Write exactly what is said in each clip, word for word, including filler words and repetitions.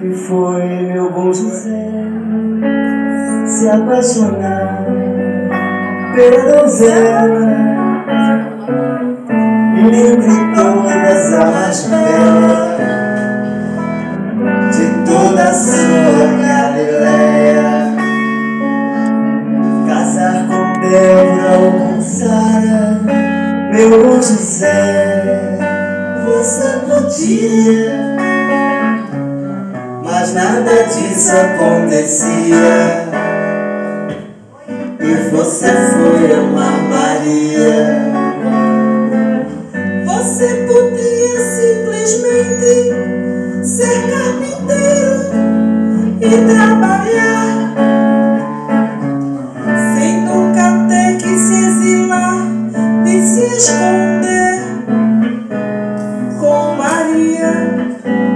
E foi meu bom José se apaixonar pela donzela. Dentre todas a mais bela de toda a sua Galileia, casar com Débora ou com Sara, meu bom José, você podia, mas nada disso acontecia. E você foi amar Maria. Você podia simplesmente ser carpinteiro e trabalhar, sem nunca ter que se exilar e se esconder com Maria.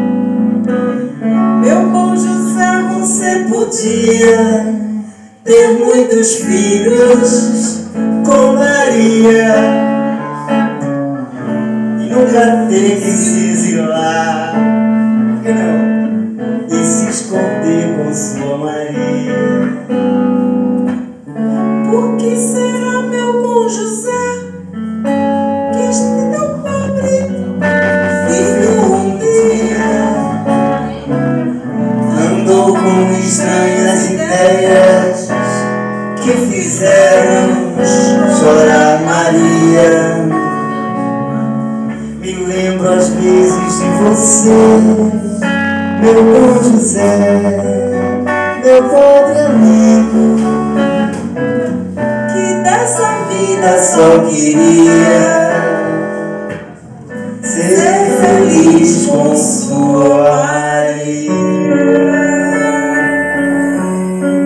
Meu bom José, você podia ter muitos filhos com Maria, nunca ter que se exilar, por que não? E se esconder com sua Maria. Por que será, meu bom José, que este tão pobre filho um dia andou com estranhas ideias que fizeram chorar Maria? Me lembro às vezes de você, meu bom José, meu pobre amigo, que dessa vida só queria ser feliz com sua Maria.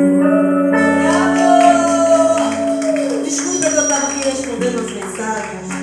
Desculpa que eu estava aqui respondendo as mensagens.